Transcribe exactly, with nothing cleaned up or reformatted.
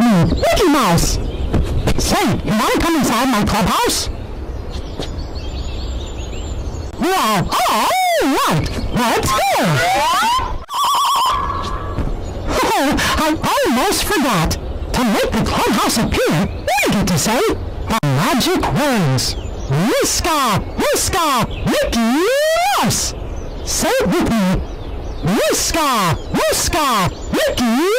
me, Mickey Mouse. Say, you wanna come inside my clubhouse? Well, all right, let's go. Oh, I almost forgot. To make the clubhouse appear, we get to say the magic words. Whiska, whiska, Mickey Mouse. Say it with me. Whiska, whiska, Mickey